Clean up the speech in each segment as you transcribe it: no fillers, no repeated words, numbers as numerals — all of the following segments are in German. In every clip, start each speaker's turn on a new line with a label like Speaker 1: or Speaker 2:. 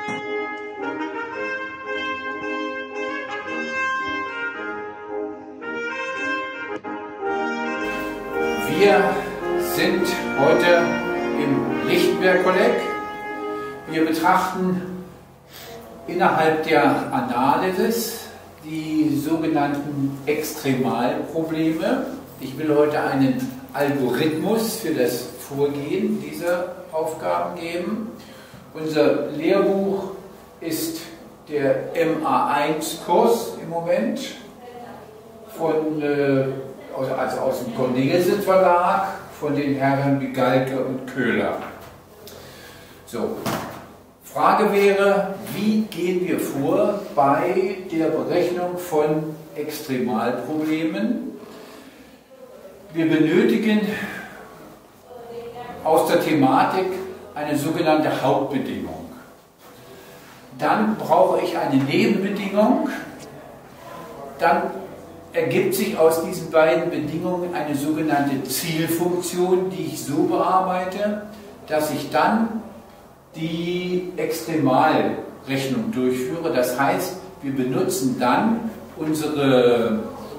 Speaker 1: Wir sind heute im Lichtenberg-Kolleg. Wir betrachten innerhalb der Analysis die sogenannten Extremalprobleme. Ich will heute einen Algorithmus für das Vorgehen dieser Aufgaben geben. Unser Lehrbuch ist der MA1-Kurs im Moment also aus dem Cornelsen Verlag von den Herren Migalke und Köhler. So, Frage wäre, wie gehen wir vor bei der Berechnung von Extremalproblemen? Wir benötigen aus der Thematik eine sogenannte Hauptbedingung. Dann brauche ich eine Nebenbedingung. Dann ergibt sich aus diesen beiden Bedingungen eine sogenannte Zielfunktion, die ich so bearbeite, dass ich dann die Extremalrechnung durchführe. Das heißt, wir benutzen dann unsere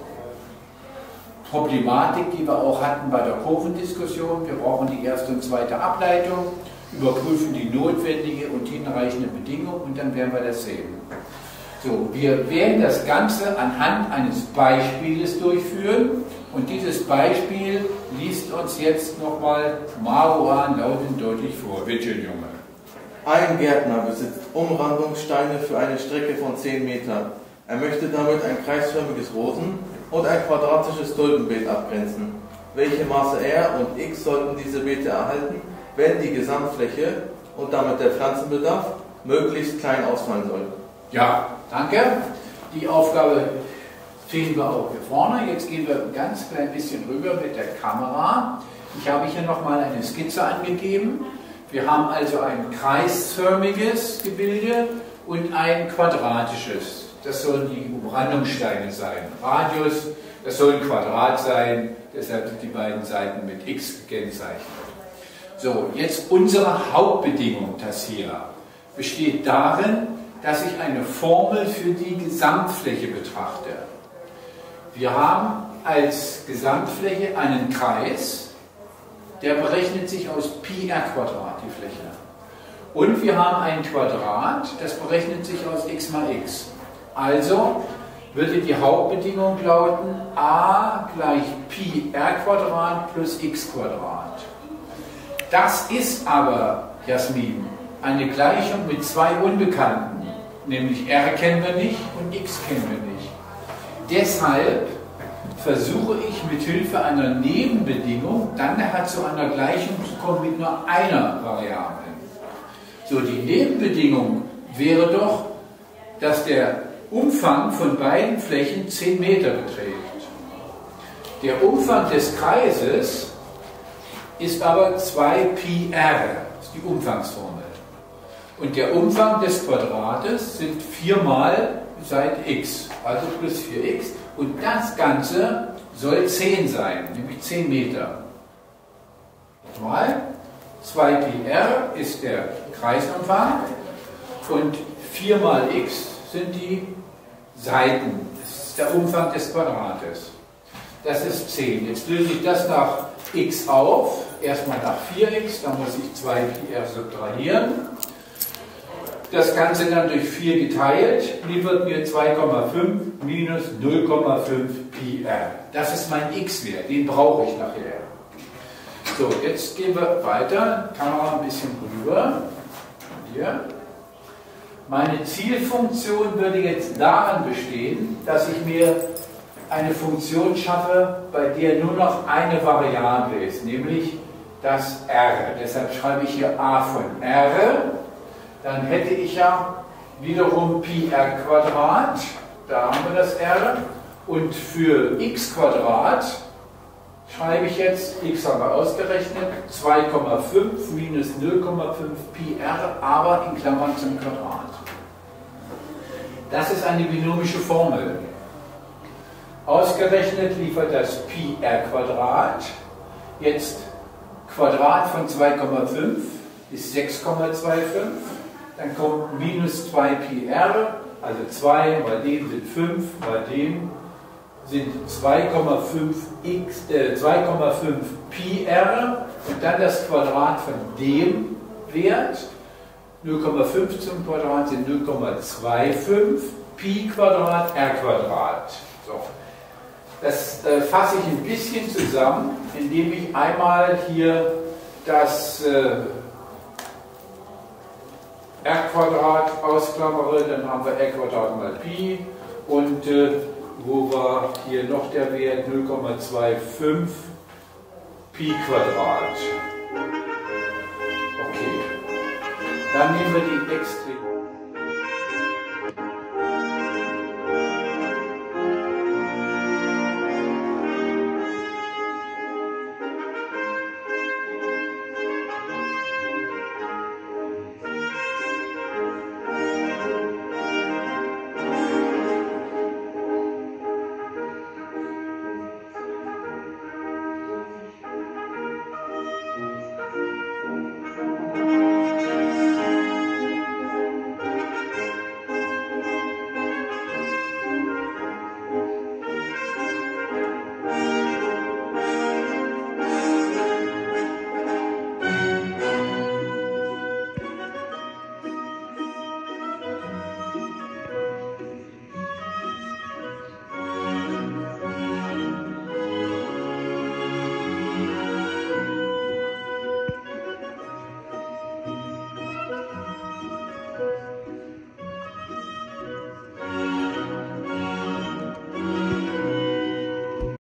Speaker 1: Problematik, die wir auch hatten bei der Kurvendiskussion. Wir brauchen die erste und zweite Ableitung, überprüfen die notwendige und hinreichende Bedingung und dann werden wir das sehen. So, wir werden das Ganze anhand eines Beispieles durchführen und dieses Beispiel liest uns jetzt nochmal Maruan laut und deutlich vor. Bitte, Junge.
Speaker 2: Ein Gärtner besitzt Umrandungssteine für eine Strecke von 10 Metern. Er möchte damit ein kreisförmiges Rosen- und ein quadratisches Tulpenbeet abgrenzen. Welche Maße R und X sollten diese Beete erhalten, wenn die Gesamtfläche und damit der Pflanzenbedarf möglichst klein ausfallen soll?
Speaker 1: Ja, danke. Die Aufgabe finden wir auch hier vorne. Jetzt gehen wir ein ganz klein bisschen rüber mit der Kamera. Ich habe hier nochmal eine Skizze angegeben. Wir haben also ein kreisförmiges Gebilde und ein quadratisches. Das sollen die Umrandungssteine sein. Radius, das soll ein Quadrat sein, deshalb sind die beiden Seiten mit X gekennzeichnet. So, jetzt unsere Hauptbedingung, das hier, besteht darin, dass ich eine Formel für die Gesamtfläche betrachte. Wir haben als Gesamtfläche einen Kreis, der berechnet sich aus Pi r Quadrat, die Fläche. Und wir haben ein Quadrat, das berechnet sich aus x mal x. Also würde die Hauptbedingung lauten a gleich Pi r Quadrat plus x Quadrat. Das ist aber, Jasmin, eine Gleichung mit zwei Unbekannten. Nämlich r kennen wir nicht und x kennen wir nicht. Deshalb versuche ich mit Hilfe einer Nebenbedingung dann zu einer Gleichung zu kommen mit nur einer Variable. So, die Nebenbedingung wäre doch, dass der Umfang von beiden Flächen 10 Meter beträgt. Der Umfang des Kreises ist aber 2 Pi r, das ist die Umfangsformel. Und der Umfang des Quadrates sind 4 mal Seite x, also plus 4x. Und das Ganze soll 10 sein, nämlich 10 Meter. Mal 2 Pi r ist der Kreisumfang und 4 mal x sind die Seiten. Das ist der Umfang des Quadrates. Das ist 10. Jetzt löse ich das nach x auf. Erstmal nach 4x, dann muss ich 2 Pi r subtrahieren. Das Ganze dann durch 4 geteilt, liefert mir 2,5 minus 0,5 Pi r. Das ist mein x-Wert, den brauche ich nachher. So, jetzt gehen wir weiter, Kamera ein bisschen rüber. Hier. Meine Zielfunktion würde jetzt darin bestehen, dass ich mir eine Funktion schaffe, bei der nur noch eine Variable ist, nämlich das r. Deshalb schreibe ich hier a von r. Dann hätte ich ja wiederum Pi r Quadrat, da haben wir das r, und für x Quadrat schreibe ich jetzt, x haben wir ausgerechnet, 2,5 minus 0,5 Pi r, aber in Klammern zum Quadrat. Das ist eine binomische Formel. Ausgerechnet liefert das Pi r Quadrat, jetzt Quadrat von 2,5 ist 6,25 dann kommt minus 2πr, also 2 mal dem sind 5, mal dem sind 2,5πr und dann das Quadrat von dem Wert. 0,5 zum Quadrat sind 0,25 Pi Quadrat r Quadrat. So. Das fasse ich ein bisschen zusammen, indem ich einmal hier das r Quadrat ausklammere, dann haben wir r Quadrat mal Pi und wo war hier noch der Wert 0,25 Pi Quadrat. Okay, dann nehmen wir die Extrem.